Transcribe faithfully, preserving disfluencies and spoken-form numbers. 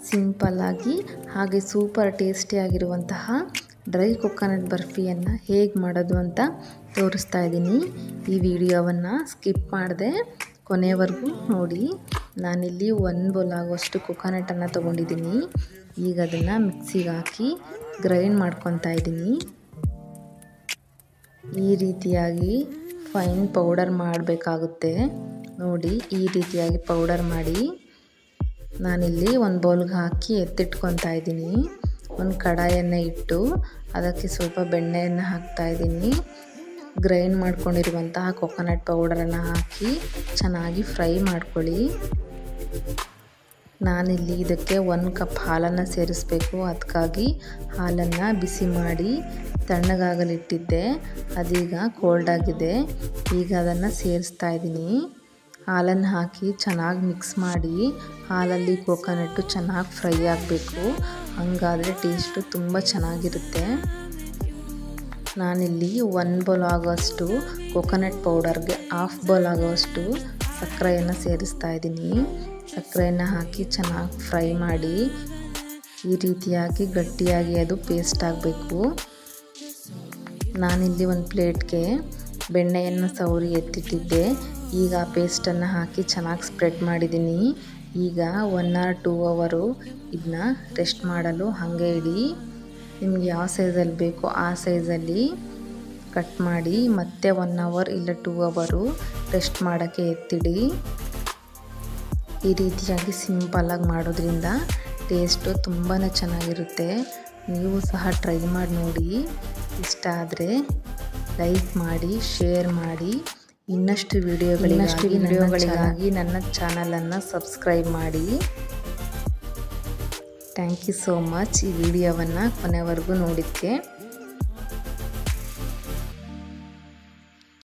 Simple ಆಗಿ ಹಾಗೆ super ಟೇಸ್ಟಿಯಾಗಿರುವಂತಹ ಡ್ರೈ ಕೊಕೊನಟ್ ಬರ್ಫಿಯನ್ನು ಹೇಗೆ ಮಾಡೋದು ಅಂತ ತೋರಿಸ್ತಾ ಇದ್ದೀನಿ। ಈ ವಿಡಿಯೋವನ್ನು ಸ್ಕಿಪ್ ಮಾಡದೆ ಕೊನೆವರೆಗೂ ನೋಡಿ। ನಾನಿಲ್ಲಿ ಒಂದು ಬೌಲ್ ಆಗುವಷ್ಟು ಕೊಕೊನಟನ್ನು ತೊಗೊಂಡಿದ್ದೀನಿ। ಈಗ ಅದನ್ನು ಮಿಕ್ಸಿಗೆ ಹಾಕಿ ಗ್ರೈಂಡ್ ಮಾಡ್ಕೊತಾ ಇದ್ದೀನಿ। ಈ ರೀತಿಯಾಗಿ ಫೈನ್ ಪೌಡರ್ ಮಾಡಬೇಕಾಗುತ್ತೆ ನೋಡಿ। ಈ ರೀತಿಯಾಗಿ ಪೌಡರ್ ಮಾಡಿ ನಾನಿಲ್ಲಿ ಒಂದು ಬೌಲ್ಗೆ ಹಾಕಿ ಎತ್ತಿಟ್ಕೊತಾ ಇದ್ದೀನಿ। ಒಂದು ಕಡಾಯನ್ನು ಇಟ್ಟು ಅದಕ್ಕೆ ಸ್ವಲ್ಪ ಬೆಣ್ಣೆಯನ್ನು ಹಾಕ್ತಾ ಇದ್ದೀನಿ। ಗ್ರೈಂಡ್ ಮಾಡ್ಕೊಂಡಿರುವಂತಹ ಕೊಕೊನಟ್ ಪೌಡರನ್ನು ಹಾಕಿ ಚೆನ್ನಾಗಿ ಫ್ರೈ ಮಾಡ್ಕೊಳ್ಳಿ। ನಾನಿಲ್ಲಿ ಇದಕ್ಕೆ ಒಂದು ಕಪ್ ಹಾಲನ್ನು ಸೇರಿಸಬೇಕು, ಅದಕ್ಕಾಗಿ ಹಾಲನ್ನು ಬಿಸಿ ಮಾಡಿ ತಣ್ಣಗಾಗಲಿಟ್ಟಿದ್ದೆ, ಅದೀಗ ಕೋಲ್ಡ್ ಆಗಿದೆ। ಈಗ ಅದನ್ನು ಸೇರಿಸ್ತಾ ಇದ್ದೀನಿ। ಹಾಲನ್ನು ಹಾಕಿ ಚೆನ್ನಾಗಿ ಮಿಕ್ಸ್ ಮಾಡಿ, ಹಾಲಲ್ಲಿ ಕೊಕೊನಟ್ಟು ಚೆನ್ನಾಗಿ ಫ್ರೈ ಆಗಬೇಕು, ಹಾಗಾದರೆ ಟೇಸ್ಟು ತುಂಬ ಚೆನ್ನಾಗಿರುತ್ತೆ। ನಾನಿಲ್ಲಿ ಒಂದು ಬೌಲ್ ಆಗೋಷ್ಟು ಕೊಕೊನಟ್ ಪೌಡರ್ಗೆ ಹಾಫ್ ಬೌಲ್ ಆಗೋಷ್ಟು ಸಕ್ಕರೆಯನ್ನು ಸೇರಿಸ್ತಾ ಇದ್ದೀನಿ। ಸಕ್ಕರೆಯನ್ನು ಹಾಕಿ ಚೆನ್ನಾಗಿ ಫ್ರೈ ಮಾಡಿ ಈ ರೀತಿಯಾಗಿ ಗಟ್ಟಿಯಾಗಿ ಅದು ಪೇಸ್ಟ್ ಆಗಬೇಕು। ನಾನಿಲ್ಲಿ ಒಂದು ಪ್ಲೇಟ್ಗೆ ಬೆಣ್ಣೆಯನ್ನು ಸವರಿ ಎತ್ತಿಟ್ಟಿದ್ದೆ, ಈಗ ಪೇಸ್ಟನ್ನು ಹಾಕಿ ಚೆನ್ನಾಗಿ ಸ್ಪ್ರೆಡ್ ಮಾಡಿದ್ದೀನಿ। ಈಗ ಒನ್ ಆರ್ ಟೂ ಅವರು ಇದನ್ನ ರೆಸ್ಟ್ ಮಾಡಲು ಹಾಗೆ ಇಡಿ। ನಿಮಗೆ ಯಾವ ಸೈಜಲ್ಲಿ ಬೇಕೋ ಆ ಸೈಜಲ್ಲಿ ಕಟ್ ಮಾಡಿ ಮತ್ತೆ ಒನ್ ಅವರ್ ಇಲ್ಲ ಟೂ ಅವರು ರೆಸ್ಟ್ ಮಾಡೋಕ್ಕೆ ಎತ್ತಿಡಿ। ಈ ರೀತಿಯಾಗಿ ಸಿಂಪಲ್ಲಾಗಿ ಮಾಡೋದ್ರಿಂದ ಟೇಸ್ಟು ತುಂಬಾ ಚೆನ್ನಾಗಿರುತ್ತೆ। ನೀವು ಸಹ ಟ್ರೈ ಮಾಡಿ ನೋಡಿ। ಇಷ್ಟ ಆದರೆ ಲೈಕ್ ಮಾಡಿ, ಶೇರ್ ಮಾಡಿ। ಇನ್ನಷ್ಟು ವಿಡಿಯೋಗಳಿಗಾಗಿ ವಿಡಿಯೋಗಳಿಗಾಗಿ ನನ್ನ ಚಾನಲನ್ನು ಸಬ್ಸ್ಕ್ರೈಬ್ ಮಾಡಿ। ಥ್ಯಾಂಕ್ ಯು ಸೋ ಮಚ್ ಈ ವಿಡಿಯೋವನ್ನು ಕೊನೆವರೆಗೂ ನೋಡಿದ್ದಕ್ಕೆ।